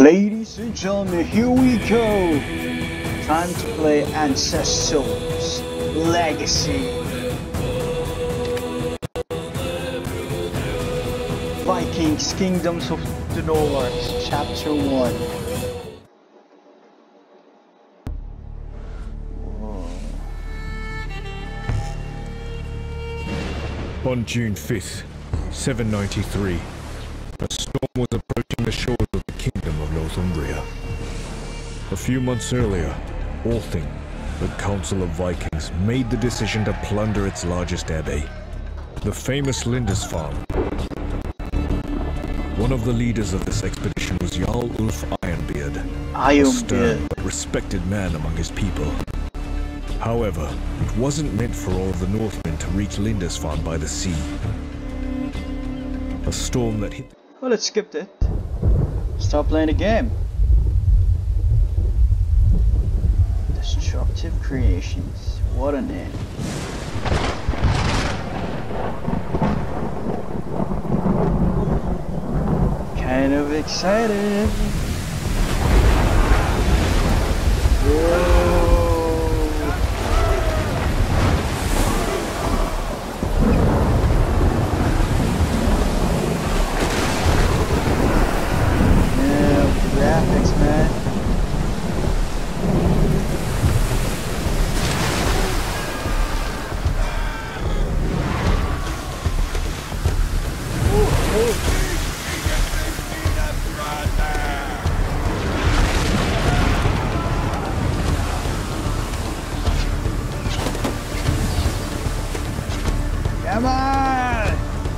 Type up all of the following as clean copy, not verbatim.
Ladies and gentlemen, here we go! Time to play Ancestors Legacy. Vikings, Kingdoms of the North, Chapter 1. On June 5th, 793, a storm was approaching the shores of the Kingdom of Northumbria. A few months earlier, Althing, the Council of Vikings, made the decision to plunder its largest abbey, the famous Lindisfarne. One of the leaders of this expedition was Jarl Ulf Ironbeard, a stern but respected man among his people. However, it wasn't meant for all of the Northmen to reach Lindisfarne by the sea. A storm that hit... Well, let's skip that. Start playing the game. Destructive Creations. What a name. Kind of excited. Whoa. Graphics, man. Come on!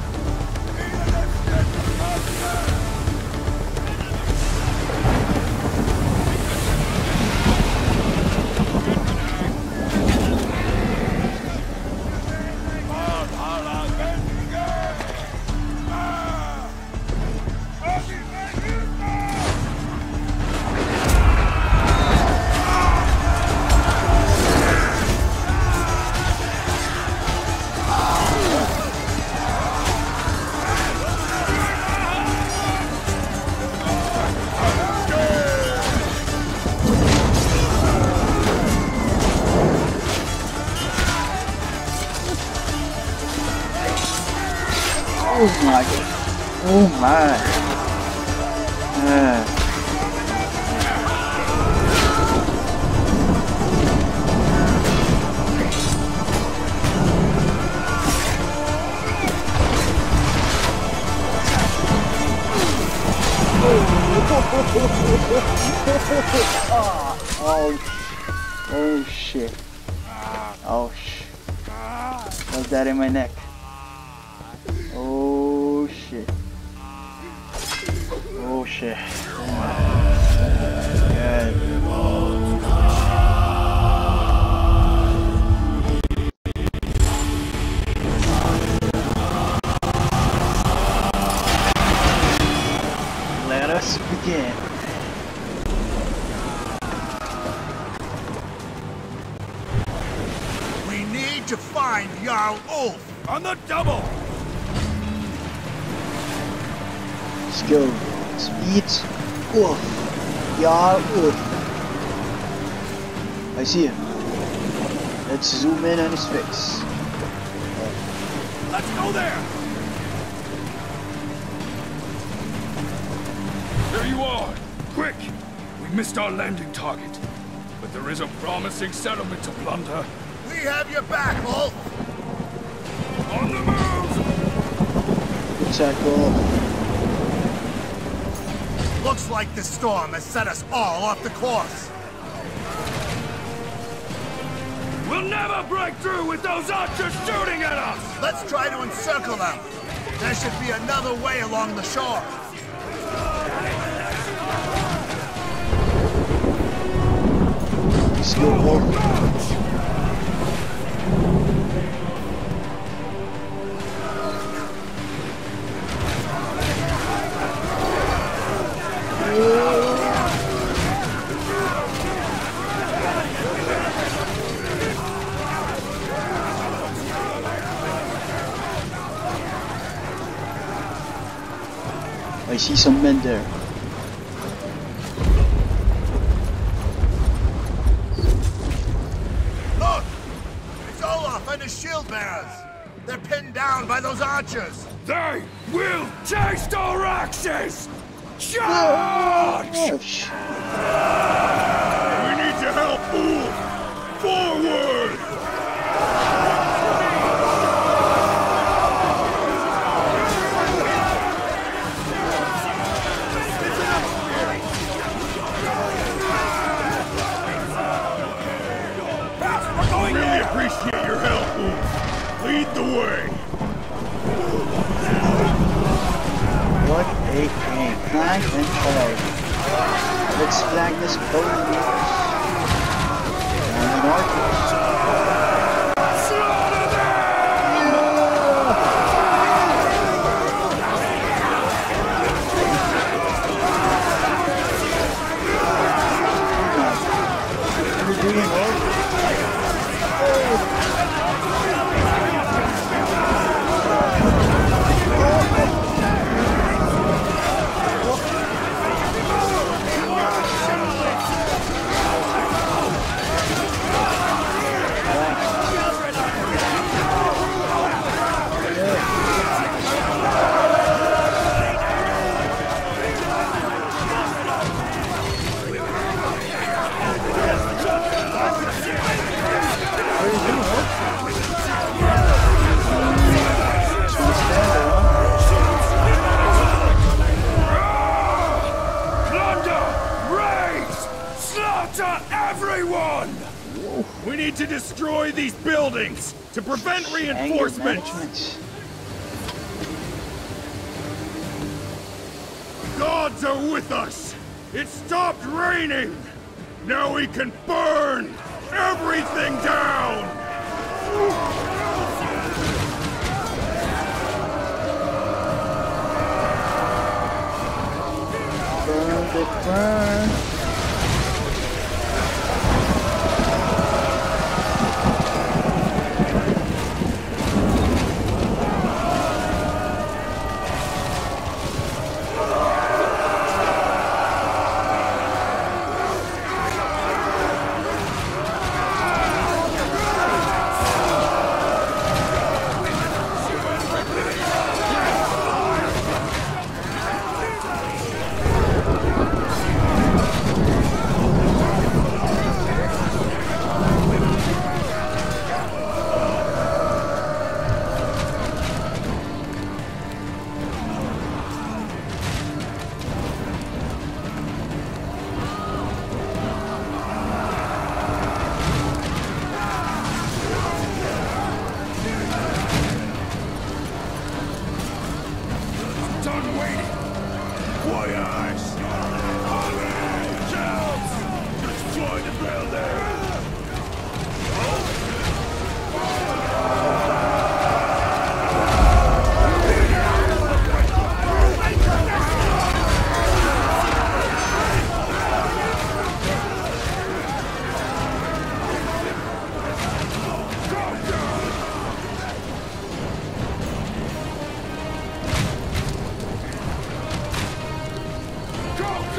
Oh my god. Oh my. Oh shit. Oh shit. What's that in my neck? Oh shit. Oh shit. Oh my god. Let us begin. We need to find Jarl Ulf on the double. Skill, speed, Ulf, Jarl Ulf. I see him. Let's zoom in on his face. Let's go there. There you are! Quick! We missed our landing target, but there is a promising settlement to plunder. We have your back, Ulf. On the move! Attack Ulf. Looks like this storm has set us all off the course. We'll never break through with those archers shooting at us! Let's try to encircle them. There should be another way along the shore. Let's go, Ulf. I see some men there. the shield bearers. They're pinned down by those archers. They will taste our axes! Charge! Oh, shit. We need to help Ulf! Forward! Really appreciate your help, Ulf. Lead the way. What a game. Flag and charge. Let's flag this boat. And the archers. Slaughter them! We're doing well. Everyone! We need to destroy these buildings to prevent reinforcements. Gods are with us! It stopped raining! Now we can burn everything down! Burn it, burn. Go!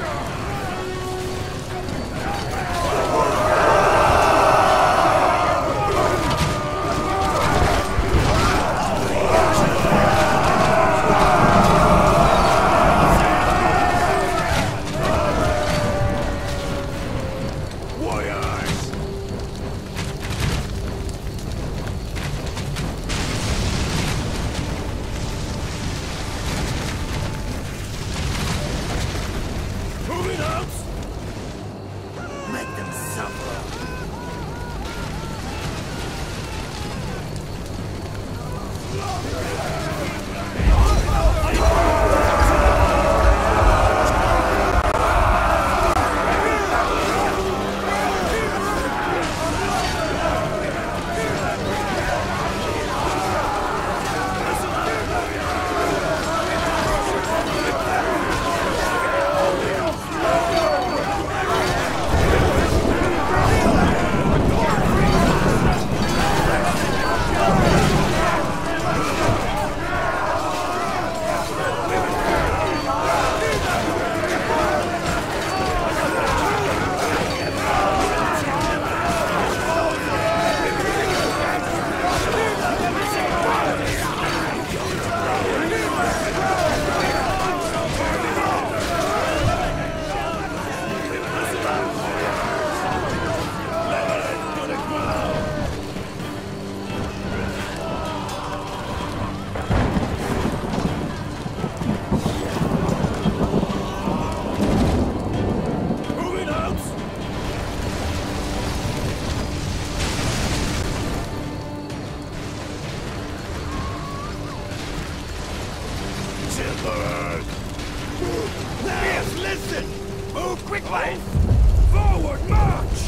quickly! Forward march!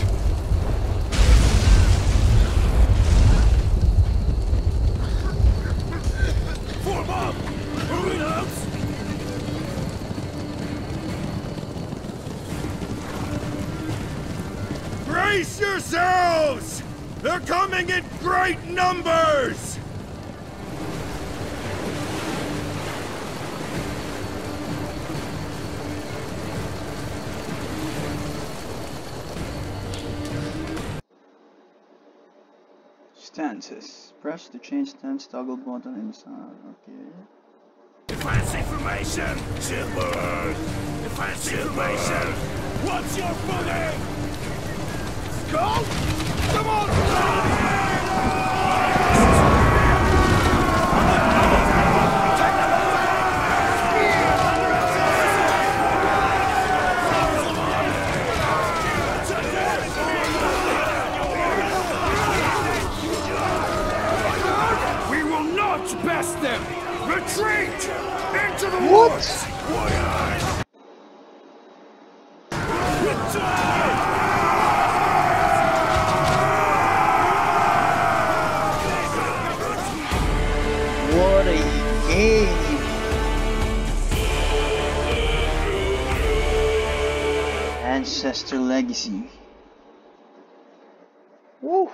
Form up! Moving out! Brace yourselves! They're coming in great numbers! Stances. Press to change stance, toggle button inside. Okay. Defense information! Silver! Defense information! What's your footing? Go! Come on! We will not pass them! Retreat! Into the woods! What a game! Ancestor Legacy. Woo!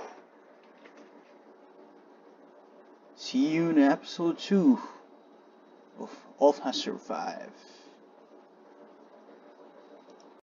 See you in episode 2 of ULF Has Survived.